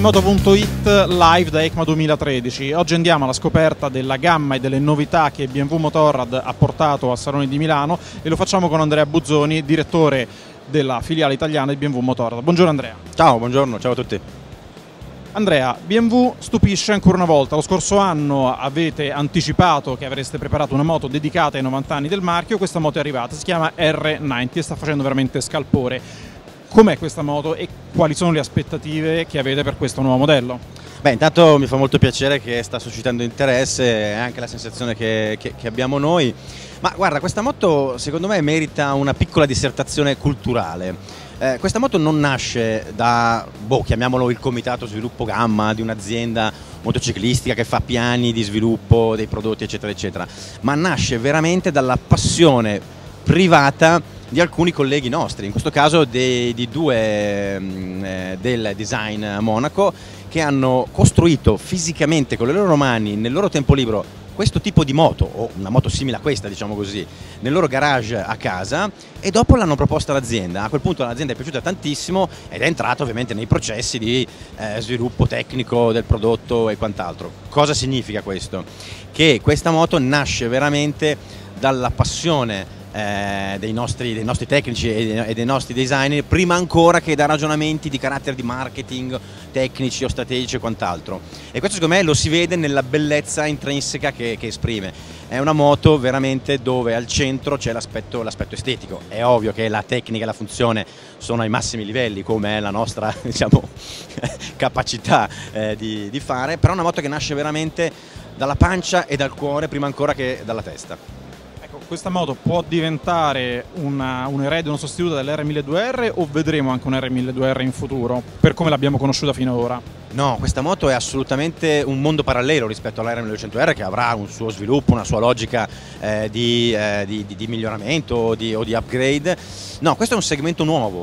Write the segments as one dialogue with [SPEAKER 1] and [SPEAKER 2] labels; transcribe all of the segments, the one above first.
[SPEAKER 1] Moto.it live da EICMA 2013. Oggi andiamo alla scoperta della gamma e delle novità che BMW Motorrad ha portato al Salone di Milano e lo facciamo con Andrea Buzzoni, direttore della filiale italiana di BMW Motorrad. Buongiorno Andrea.
[SPEAKER 2] Ciao, buongiorno, ciao a tutti.
[SPEAKER 1] Andrea, BMW stupisce ancora una volta. Lo scorso anno avete anticipato che avreste preparato una moto dedicata ai 90 anni del marchio. Questa moto è arrivata, si chiama R90 e sta facendo veramente scalpore. Com'è questa moto e quali sono le aspettative che avete per questo nuovo modello?
[SPEAKER 2] Beh, intanto mi fa molto piacere che sta suscitando interesse e anche la sensazione che abbiamo noi. Ma guarda, questa moto secondo me merita una piccola dissertazione culturale. Questa moto non nasce da, chiamiamolo il comitato sviluppo gamma di un'azienda motociclistica che fa piani di sviluppo dei prodotti eccetera eccetera, ma nasce veramente dalla passione privata di alcuni colleghi nostri, in questo caso di due del design a Monaco, che hanno costruito fisicamente con le loro mani, nel loro tempo libero, questo tipo di moto, o una moto simile a questa diciamo così, nel loro garage a casa, e dopo l'hanno proposta all'azienda. A quel punto l'azienda è piaciuta tantissimo ed è entrata ovviamente nei processi di sviluppo tecnico del prodotto e quant'altro. Cosa significa questo? Che questa moto nasce veramente dalla passione dei nostri tecnici e dei nostri designer, prima ancora che da ragionamenti di carattere di marketing tecnici o strategici e quant'altro, e questo secondo me lo si vede nella bellezza intrinseca che esprime. È una moto veramente dove al centro c'è l'aspetto estetico. È ovvio che la tecnica e la funzione sono ai massimi livelli, come è la nostra diciamo, capacità di fare, però è una moto che nasce veramente dalla pancia e dal cuore prima ancora che dalla testa.
[SPEAKER 1] Questa moto può diventare un erede, una sostituta dell'R1200R o vedremo anche un R1200R in futuro, per come l'abbiamo conosciuta fino ad ora?
[SPEAKER 2] No, questa moto è assolutamente un mondo parallelo rispetto all'R1200R, che avrà un suo sviluppo, una sua logica di miglioramento o di upgrade. No, questo è un segmento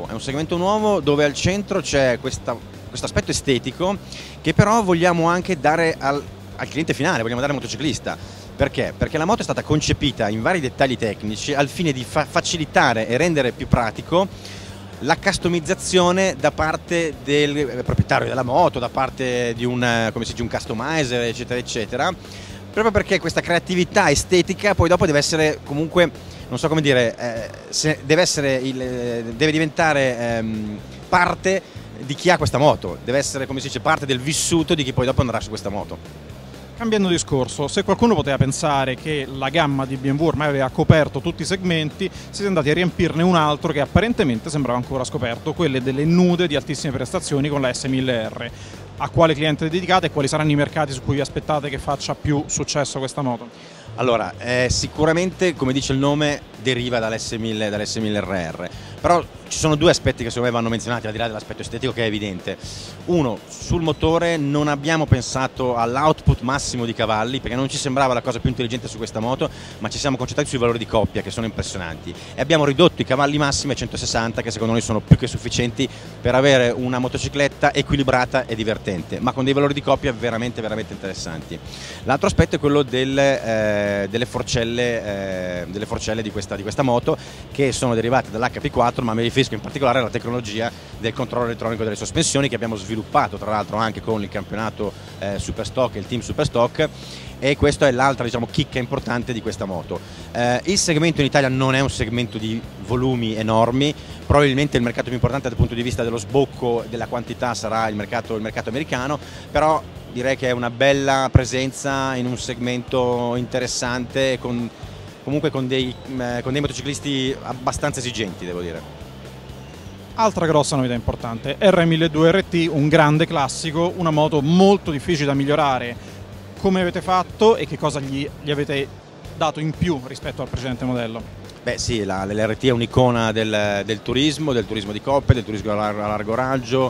[SPEAKER 2] nuovo dove al centro c'è questo aspetto estetico che però vogliamo anche dare al cliente finale, vogliamo dare al motociclista. Perché? Perché la moto è stata concepita in vari dettagli tecnici al fine di facilitare e rendere più pratico la customizzazione da parte del proprietario della moto, da parte di un customizer eccetera eccetera, proprio perché questa creatività estetica poi dopo deve essere comunque, non so come dire, deve diventare parte di chi ha questa moto, deve essere, come si dice, parte del vissuto di chi poi dopo andrà su questa moto.
[SPEAKER 1] Cambiando discorso, se qualcuno poteva pensare che la gamma di BMW ormai aveva coperto tutti i segmenti, siete andati a riempirne un altro che apparentemente sembrava ancora scoperto, quelle delle nude di altissime prestazioni con la S1000R. A quale cliente dedicate e quali saranno i mercati su cui vi aspettate che faccia più successo questa moto?
[SPEAKER 2] Allora, sicuramente, come dice il nome, deriva dall'S1000RR, però ci sono due aspetti che secondo me vanno menzionati al di là dell'aspetto estetico, che è evidente. Uno, sul motore non abbiamo pensato all'output massimo di cavalli, perché non ci sembrava la cosa più intelligente su questa moto, ma ci siamo concentrati sui valori di coppia, che sono impressionanti, e abbiamo ridotto i cavalli massimi a 160, che secondo noi sono più che sufficienti per avere una motocicletta equilibrata e divertente, ma con dei valori di coppia veramente interessanti. L'altro aspetto è quello delle forcelle di questa moto, che sono derivate dall'HP4, ma mi riferisco in particolare alla tecnologia del controllo elettronico delle sospensioni, che abbiamo sviluppato tra l'altro anche con il campionato Superstock e il team Superstock, e questa è l'altra diciamo chicca importante di questa moto. Il segmento in Italia non è un segmento di volumi enormi, probabilmente il mercato più importante dal punto di vista dello sbocco della quantità sarà il mercato americano, però direi che è una bella presenza in un segmento interessante, comunque con dei motociclisti abbastanza esigenti, devo dire.
[SPEAKER 1] Altra grossa novità importante, R1200RT, un grande classico, una moto molto difficile da migliorare. Come avete fatto e che cosa gli avete dato in più rispetto al precedente modello?
[SPEAKER 2] Beh sì, l'RT è un'icona del turismo di coppia, del turismo a largo raggio,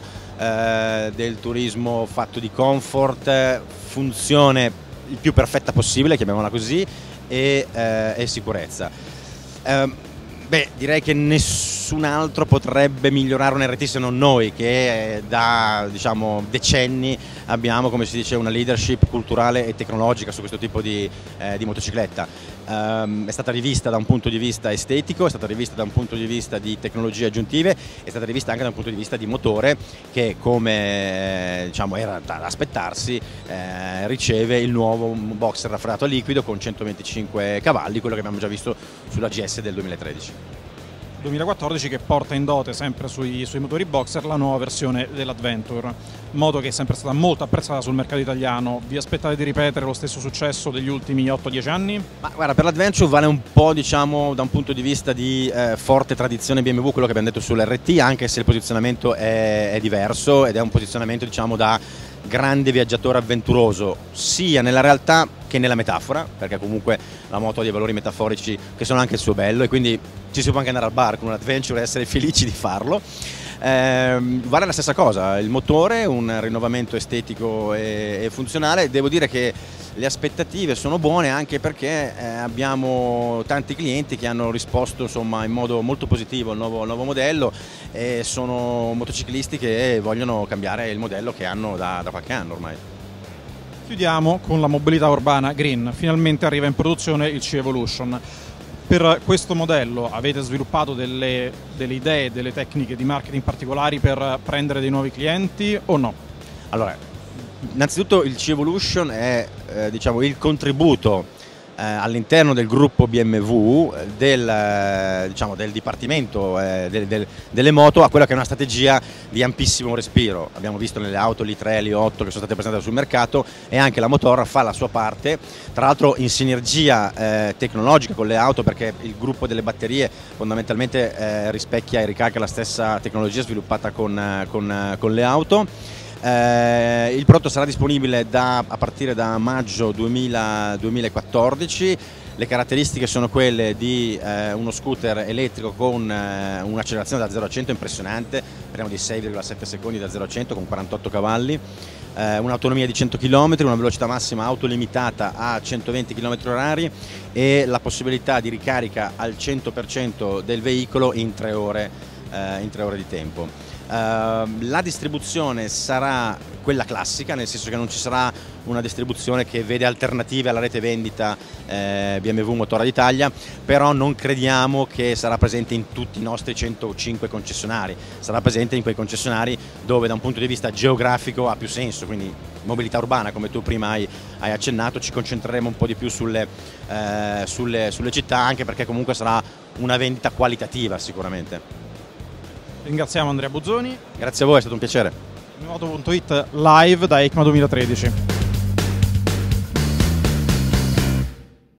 [SPEAKER 2] del turismo fatto di comfort, funzione il più perfetta possibile, chiamiamola così, e sicurezza. Beh, direi che nessun altro potrebbe migliorare un RT se non noi, che da diciamo decenni abbiamo, come si dice, una leadership culturale e tecnologica su questo tipo di motocicletta. È stata rivista da un punto di vista estetico, è stata rivista da un punto di vista di tecnologie aggiuntive, è stata rivista anche da un punto di vista di motore che, come diciamo era da aspettarsi, riceve il nuovo boxer raffreddato a liquido con 125 cavalli, quello che abbiamo già visto sulla GS del 2013.
[SPEAKER 1] 2014 che porta in dote sempre sui motori boxer la nuova versione dell'Adventure, moto che è sempre stata molto apprezzata sul mercato italiano. Vi aspettate di ripetere lo stesso successo degli ultimi 8-10 anni? Ma
[SPEAKER 2] guarda, per l'Adventure vale un po', diciamo, da un punto di vista di forte tradizione BMW quello che abbiamo detto sull'RT, anche se il posizionamento è diverso ed è un posizionamento, diciamo, da grande viaggiatore avventuroso sia nella realtà che nella metafora, perché comunque la moto ha dei valori metaforici che sono anche il suo bello, e quindi ci si può anche andare al bar con un Adventure e essere felici di farlo. Vale la stessa cosa, il motore, un rinnovamento estetico e funzionale. Devo dire che le aspettative sono buone, anche perché abbiamo tanti clienti che hanno risposto, insomma, in modo molto positivo al nuovo modello, e sono motociclisti che vogliono cambiare il modello che hanno da qualche anno ormai.
[SPEAKER 1] Chiudiamo con la mobilità urbana green. Finalmente arriva in produzione il C-Evolution. Per questo modello avete sviluppato delle idee, delle tecniche di marketing particolari per prendere dei nuovi clienti o no?
[SPEAKER 2] Allora, innanzitutto il C-Evolution è diciamo, il contributo all'interno del gruppo BMW diciamo, del dipartimento delle moto a quella che è una strategia di ampissimo respiro. Abbiamo visto nelle auto l'I3 e l'I8 che sono state presentate sul mercato, e anche la Motorra fa la sua parte, tra l'altro in sinergia tecnologica con le auto, perché il gruppo delle batterie fondamentalmente rispecchia e ricalca la stessa tecnologia sviluppata con le auto. Il prodotto sarà disponibile a partire da maggio 2014. Le caratteristiche sono quelle di uno scooter elettrico con un'accelerazione da 0 a 100 impressionante, parliamo di 6,7 secondi da 0 a 100 con 48 cavalli, un'autonomia di 100 km, una velocità massima autolimitata a 120 km/h e la possibilità di ricarica al 100% del veicolo in 3 ore di tempo. La distribuzione sarà quella classica, nel senso che non ci sarà una distribuzione che vede alternative alla rete vendita BMW Motorrad Italia, però non crediamo che sarà presente in tutti i nostri 105 concessionari, sarà presente in quei concessionari dove da un punto di vista geografico ha più senso, quindi mobilità urbana, come tu prima hai accennato. Ci concentreremo un po' di più sulle città, anche perché comunque sarà una vendita qualitativa sicuramente.
[SPEAKER 1] Ringraziamo Andrea Buzzoni.
[SPEAKER 2] Grazie a voi, è stato un piacere.
[SPEAKER 1] Moto.it live da EICMA 2013.